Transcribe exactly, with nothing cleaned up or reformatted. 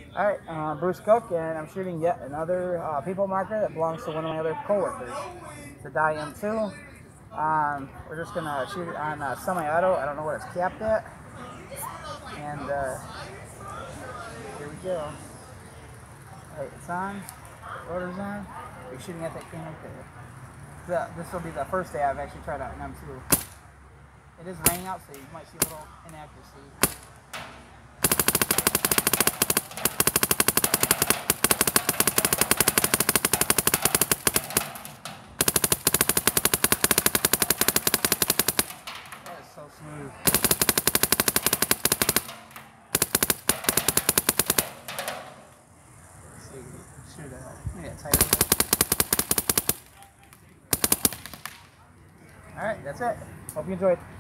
Alright, uh, Bruce Cook, and I'm shooting yet another uh, people marker that belongs to one of my other coworkers. It's a Die M two. Um, we're just going to shoot it on uh, semi-auto. I don't know what it's capped at. And uh, here we go. Alright, it's on. Rotor's on. We're shooting at that can right there. The, this will be the first day I've actually tried out an M two. It is raining out, so you might see a little inaccuracy. That is so smooth. Let's see, shoot it. Let me get tight. Alright, that's it. Hope you enjoyed.